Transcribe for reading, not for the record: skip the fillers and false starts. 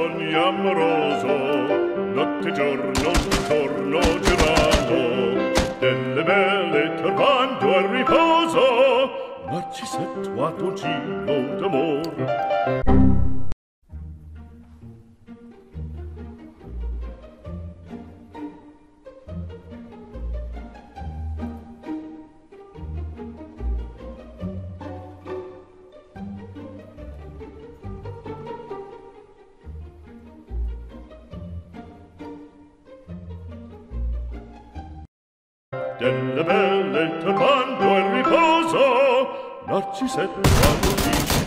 sogno amoroso, notte e giorno intorno girando, delle belle turbando al riposo, Narcisetto Adolgino d'amor. Delle belle turbando al riposo, Narcisetto Adolgino